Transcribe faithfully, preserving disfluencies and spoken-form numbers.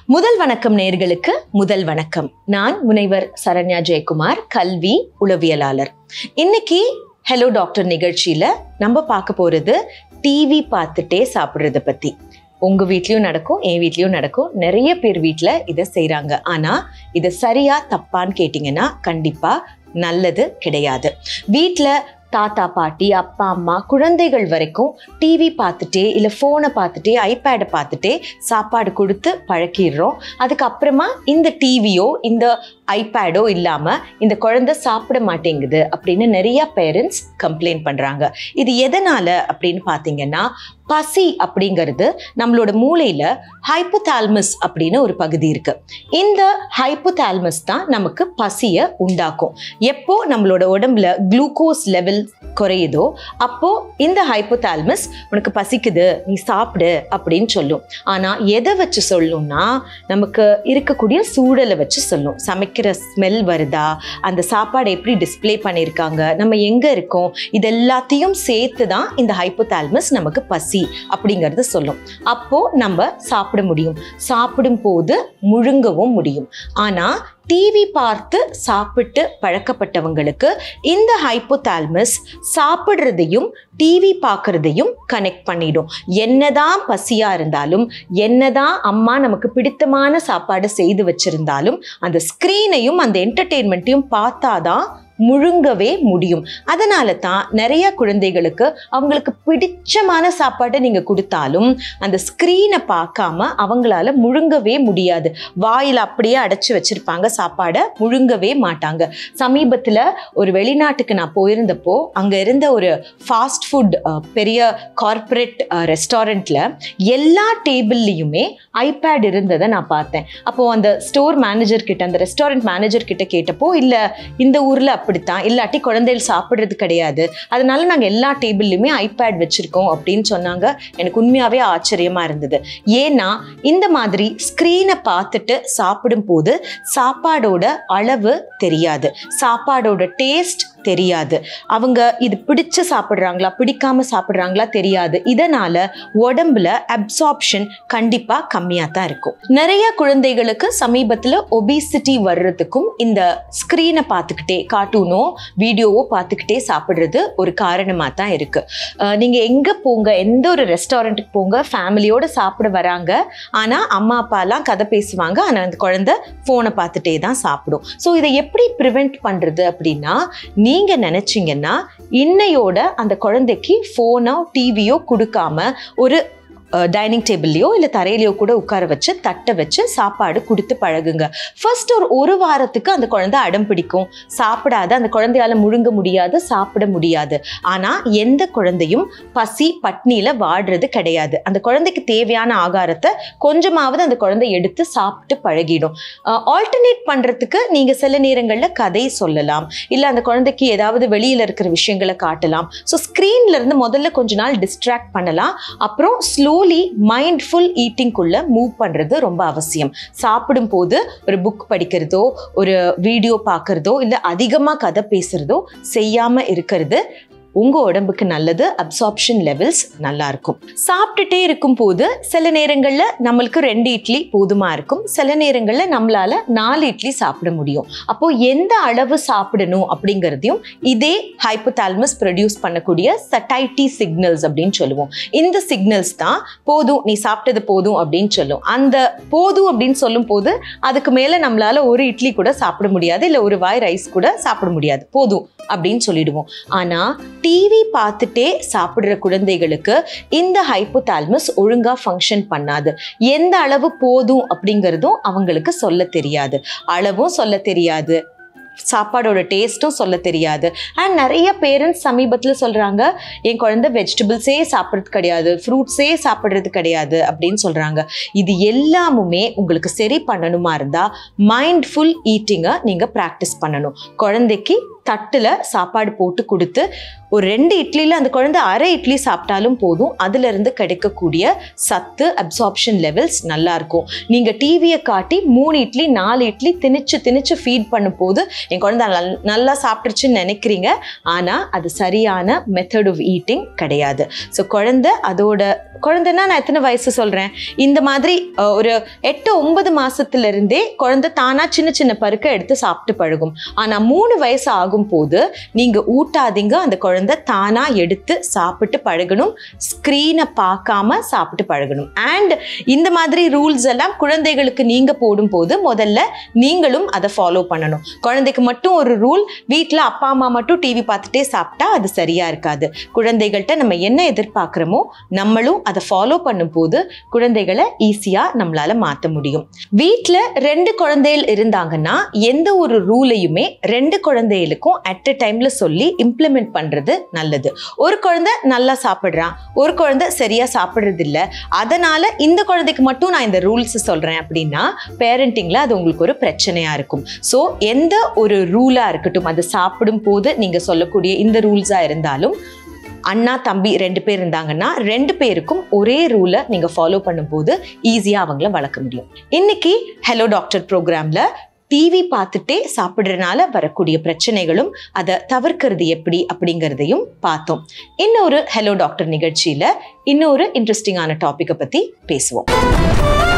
முதல் வணக்கம் நேயர்களுக்கு முதல் வணக்கம். நான் முனைவர் சரண்யா ஜெயக்குமார், கல்வி உளவியலாளர். இன்னைக்கு ஹலோ டாக்டர் நிகழ்ச்சியில நம்ம பார்க்க போறது டிவி பார்த்துட்டே சாப்பிட்றத பத்தி. உங்க வீட்லயும் நடக்கும், என் வீட்லயும் நடக்கும். நிறைய பேர் வீட்டில் இதை செய்யறாங்க. ஆனா இதை சரியா தப்பான்னு கேட்டீங்கன்னா கண்டிப்பா நல்லது கிடையாது. வீட்டில் தாத்தா பாட்டி அப்பா அம்மா குழந்தைகள் வரைக்கும் டிவி பார்த்துட்டே இல்லை ஃபோனை பார்த்துட்டே ஐபேடை பார்த்துட்டே சாப்பாடு கொடுத்து பழக்கிடுறோம். அதுக்கப்புறமா இந்த டிவியோ இந்த ஐபேடோ இல்லாமல் இந்த குழந்தை சாப்பிட மாட்டேங்குது அப்படின்னு நிறைய பேரண்ட்ஸ் கம்ப்ளைண்ட் பண்ணுறாங்க. இது எதனால் அப்படின்னு பார்த்தீங்கன்னா, பசி அப்படிங்கிறது நம்மளோட மூளையில் ஹைப்போதாலமஸ் அப்படின்னு ஒரு பகுதி இருக்கு. இந்த ஹைப்போதாலமஸ் தான் நமக்கு பசியை உண்டாக்கும். எப்போ நம்மளோட உடம்புல குளுக்கோஸ் லெவல் குறையுதோ அப்போ இந்த ஹைப்போதாலமஸ் உனக்கு பசிக்குது, நீ சாப்பிடு அப்படின்னு சொல்லும். ஆனால் எதை வச்சு சொல்லும்னா, நமக்கு இருக்கக்கூடிய சூழலை வச்சு சொல்லும். சமைக்கிற ஸ்மெல் வருதா, அந்த சாப்பாடு எப்படி டிஸ்பிளே பண்ணியிருக்காங்க, நம்ம எங்கே இருக்கோம், இது எல்லாத்தையும் சேர்த்து தான் இந்த ஹைப்போதாலமஸ் நமக்கு பசி அப்படிங்கிறது சொல்லும். அப்போ நம்ம சாப்பிட முடியும், சாப்பிடும் போது முழுங்கவும் முடியும். ஆனா டிவி பார்த்து சாப்பிட்டு பழக்கப்பட்டவங்களுக்கு இந்த ஹைப்போதாலமஸ் சாப்பிட்றதையும் டிவி பார்க்கறதையும் கனெக்ட் பண்ணிடும். என்னதான் பசியா இருந்தாலும், என்னதான் அம்மா நமக்கு பிடித்தமான சாப்பாடு செய்து வச்சிருந்தாலும், அந்த ஸ்கிரீனையும் அந்த என்டர்டெயின்மெண்ட்டையும் பார்த்தாதான் முழுங்கவே முடியும். அதனால தான் நிறைய குழந்தைகளுக்கு அவங்களுக்கு பிடிச்சமான சாப்பாட்டை நீங்க கொடுத்தாலும் அந்த ஸ்கிரீனை பார்க்காம அவங்களால முழுங்கவே முடியாது. வாயில் அப்படியே அடைச்சி வச்சிருப்பாங்க, சாப்பாடை முழுங்கவே மாட்டாங்க. சமீபத்தில் ஒரு வெளிநாட்டுக்கு நான் போயிருந்தப்போ அங்க இருந்த ஒரு ஃபாஸ்ட் ஃபுட் பெரிய கார்பரேட் ரெஸ்டாரண்ட்ல எல்லா டேபிள்லையுமே ஐபேட் இருந்ததை நான் பார்த்தேன். அப்போ அந்த ஸ்டோர் மேனேஜர் கிட்ட, அந்த ரெஸ்டாரண்ட் மேனேஜர் கிட்ட கேட்டப்போ, இல்ல இந்த ஊர்ல அப்படித்தான், இல்லாட்டி குழந்தைகள் சாப்பிட்றது கிடையாது, அதனால நாங்கள் எல்லா டேபிள்லையுமே ஐபேட் வச்சிருக்கோம் அப்படின்னு சொன்னாங்க. எனக்கு உண்மையாவே ஆச்சரியமா இருந்தது. ஏன்னா இந்த மாதிரி ஸ்கிரீனை பார்த்துட்டு சாப்பிடும் போது சாப்பாடோட அளவு தெரியாது, சாப்பாடோட டேஸ்ட் தெரியாது, அவங்க இது பிடிச்சு சாப்பிட்றாங்களா பிடிக்காம சாப்பிட்றாங்களா தெரியாது. இதனால உடம்புல அப்சார்ப்ஷன் கண்டிப்பா கம்மியா தான் இருக்கும். நிறைய குழந்தைகளுக்கு சமீபத்தில் ஒபிசிட்டி வர்றதுக்கும் இந்த ஸ்கிரீனை பார்த்துக்கிட்டே, கார்ட்டூனோ வீடியோவோ பார்த்துக்கிட்டே சாப்பிட்றது ஒரு காரணமாக தான் இருக்கு. நீங்க எங்க போங்க, எந்த ஒரு ரெஸ்டாரண்ட்டுக்கு போங்க, ஃபேமிலியோட சாப்பிட வராங்க, ஆனா அம்மா அப்பாலாம் கதை பேசுவாங்க, ஆனா அந்த குழந்தை போனை பார்த்துட்டே தான் சாப்பிடும். ஸோ இதை எப்படி ப்ரிவென்ட் பண்றது அப்படின்னா, நீங்க நினைச்சீங்கன்னா இன்னையோட அந்த குழந்தைக்கு போனோ டிவியோ கொடுக்காம ஒரு டைனிங் டேபிள்லையோ இல்லை தரையிலையோ கூட உட்கார வச்சு தட்டை வச்சு சாப்பாடு கொடுத்து பழகுங்க. ஃபர்ஸ்ட் ஒரு ஒரு வாரத்துக்கு அந்த குழந்தை அடம் பிடிக்கும், சாப்பிடாது, அந்த குழந்தையால முழுங்க முடியாது, சாப்பிட முடியாது. ஆனால் எந்த குழந்தையும் பசி பட்னியில் வாடுறது கிடையாது. அந்த குழந்தைக்கு தேவையான ஆகாரத்தை கொஞ்சமாவது அந்த குழந்தை எடுத்து சாப்பிட்டு பழகிடும். ஆல்டர்னேட் பண்ணுறதுக்கு நீங்கள் சில நேரங்களில் கதை சொல்லலாம், இல்லை அந்த குழந்தைக்கு ஏதாவது வெளியில் இருக்கிற விஷயங்களை காட்டலாம். ஸோ ஸ்க்ரீன்ல இருந்து முதல்ல கொஞ்ச நாள் டிஸ்ட்ராக்ட் பண்ணலாம். அப்புறம் ஸ்லோ மைண்ட்ஃபுல் ஈட்டிங்குள்ள மூவ் பண்றது ரொம்ப அவசியம். சாப்பிடும் போது ஒரு புக் படிக்கிறதோ, ஒரு வீடியோ பார்க்கறதோ, இல்லை அதிகமா கதை பேசுறதோ செய்யாம இருக்கிறது உங்க உடம்புக்கு நல்லது. அப்சார்ப்ஷன் லெவல்ஸ் நல்லா இருக்கும். சாப்பிட்டுட்டே இருக்கும் போது சில நேரங்கள்ல நம்மளுக்கு ரெண்டு இட்லி போதுமா இருக்கும், சில நேரங்கள்ல நம்மளால நாலு இட்லி சாப்பிட முடியும். அப்போ எந்த அளவு சாப்பிடணும் அப்படிங்கிறதையும் இதே ஹைப்போதாலமஸ் ப்ரொடியூஸ் பண்ணக்கூடிய சட்டைட்டி சிக்னல்ஸ் அப்படின்னு சொல்லுவோம். இந்த சிக்னல்ஸ் தான் போதும், நீ சாப்பிட்டது போதும் அப்படின்னு சொல்லும். அந்த போதும் அப்படின்னு சொல்லும் போது அதுக்கு மேல நம்மளால ஒரு இட்லி கூட சாப்பிட முடியாது, இல்லை ஒரு வாய் ரைஸ் கூட சாப்பிட முடியாது, போதும் அப்படின்னு சொல்லிடுவோம். ஆனா டிவி பார்த்துட்டே சாப்பிடுற குழந்தைகளுக்கு இந்த ஹைப்போதாலமஸ் ஒழுங்கா ஃபங்க்ஷன் பண்ணாது. எந்த அளவு போதும் அப்படிங்கிறதும் அவங்களுக்கு சொல்ல தெரியாது, அளவும் சொல்ல தெரியாது, சாப்பாடோட டேஸ்ட்டும் சொல்ல தெரியாது. அண்ட் நிறைய பேரண்ட்ஸ் சமீபத்தில் சொல்றாங்க, என் குழந்தை வெஜிடபிள்ஸே சாப்பிட்றது கிடையாது, ஃப்ரூட்ஸே சாப்பிட்றது கிடையாது அப்படின்னு சொல்றாங்க. இது எல்லாமுமே உங்களுக்கு சரி பண்ணணுமா இருந்தா மைண்ட்ஃபுல் ஈட்டிங்கை நீங்க ப்ராக்டிஸ் பண்ணணும். குழந்தைக்கு தட்டில் சாப்பாடு போட்டு கொடுத்து ஒரு ரெண்டு இட்லியில் அந்த குழந்தை அரை இட்லி சாப்பிட்டாலும் போதும், அதிலிருந்து கிடைக்கக்கூடிய சத்து அப்சார்ப்ஷன் லெவல்ஸ் நல்லா இருக்கும். நீங்கள் டிவியை காட்டி மூணு இட்லி நாலு இட்லி திணிச்சு திணிச்சு ஃபீட் பண்ணும் போது என் குழந்தை நல்லா சாப்பிட்டுருச்சுன்னு நினைக்கிறீங்க. ஆனால் அது சரியான மெத்தட் ஆஃப் ஈட்டிங் கிடையாது. ஸோ குழந்தை அதோட குழந்தைன்னா நான் எத்தனை வயசு சொல்கிறேன், இந்த மாதிரி ஒரு எட்டு ஒன்பது மாசத்துல இருந்தே குழந்தை தானா சின்ன சின்ன பருக்க எடுத்து சாப்பிட்டு பழகும். ஆனால் மூணு வயசு ஆகும் போது நீங்கள் ஊட்டாதீங்க, அந்த குழந்தை தானா எடுத்து சாப்பிட்டு பழகணும். ஸ்க்ரீனை பார்க்காம சாப்பிட்டு பழகணும். அண்ட் இந்த மாதிரி ரூல்ஸ் எல்லாம் குழந்தைகளுக்கு நீங்கள் போடும்போது முதல்ல நீங்களும் அதை ஃபாலோ பண்ணணும். குழந்தைக்கு மட்டும் ஒரு ரூல், வீட்டில் அப்பா அம்மா மட்டும் டிவி பார்த்துட்டே சாப்பிட்டா அது சரியா இருக்காது. குழந்தைகள்கிட்ட நம்ம என்ன எதிர்பார்க்குறோமோ நம்மளும் அதை ஃபாலோ பண்ணும்போது குழந்தைகளை ஈஸியா நம்மளால மாற்ற முடியும். வீட்டில் ரெண்டு குழந்தைகள் இருந்தாங்கன்னா எந்த ஒரு ரூலையுமே ரெண்டு குழந்தைகளுக்கும் அட் அ டைம்ல சொல்லி இம்ப்ளிமெண்ட் பண்றது நல்லது. ஒரு குழந்தை நல்லா சாப்பிடுறான், ஒரு குழந்தை சரியா சாப்பிடுறது இல்லை, அதனால இந்த குழந்தைக்கு மட்டும் நான் இந்த ரூல்ஸ் சொல்றேன் அப்படின்னா பேரண்டிங்ல அது உங்களுக்கு ஒரு பிரச்சனையா இருக்கும். ஸோ எந்த ஒரு ரூலா இருக்கட்டும், அது சாப்பிடும் போது நீங்க சொல்லக்கூடிய இந்த ரூல்ஸா இருந்தாலும், அண்ணா தம்பி ரெண்டு பேர் இருந்தாங்கன்னா ரெண்டு பேருக்கும் ஒரே ரூலை நீங்க ஃபாலோ பண்ணும்போது ஈஸியா அவங்கள வளர்க்க முடியும். இன்னைக்கு ஹலோ டாக்டர் ப்ரோக்ராம்ல டிவி பார்த்துட்டே சாப்பிட்றதுனால வரக்கூடிய பிரச்சனைகளும் அதை தவிர்க்கிறது எப்படி அப்படிங்கிறதையும் பார்த்தோம். இன்னொரு ஹலோ டாக்டர் நிகழ்ச்சியில இன்னொரு இன்ட்ரெஸ்டிங்கான டாபிக்கை பத்தி பேசுவோம்.